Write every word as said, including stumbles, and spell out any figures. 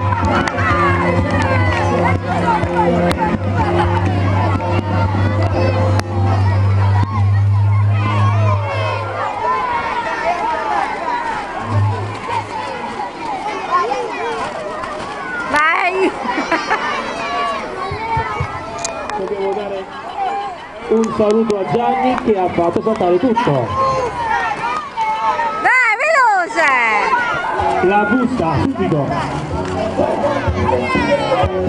Vai! Dobbiamo dare un saluto a Gianni che ha fatto saltare tutto. Vai, veloce! La busta, subito!